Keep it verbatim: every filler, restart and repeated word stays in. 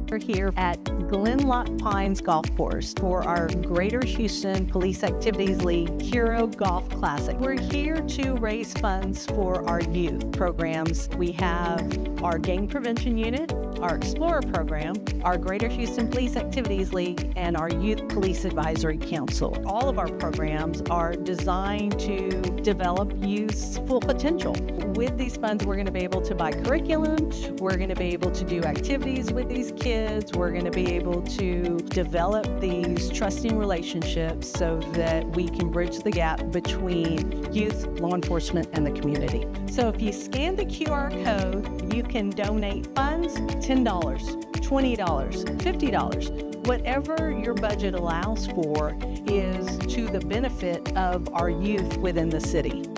We're here at Glenlock Pines Golf Course for our Greater Houston Police Activities League Hero Golf Classic. We're here to raise funds for our youth programs. We have our Gang Prevention Unit, our Explorer program, our Greater Houston Police Activities League, and our Youth Police Advisory Council. All of our programs are designed to develop youth's full potential. With these funds, we're going to be able to buy curriculum, we're going to be able to do activities with these kids, we're going to be able to develop these trusting relationships so that we can bridge the gap between youth, law enforcement, and the community. So if you scan the Q R code, you can donate funds, ten dollars, twenty dollars, fifty dollars. Whatever your budget allows for is to the benefit of our youth within the city.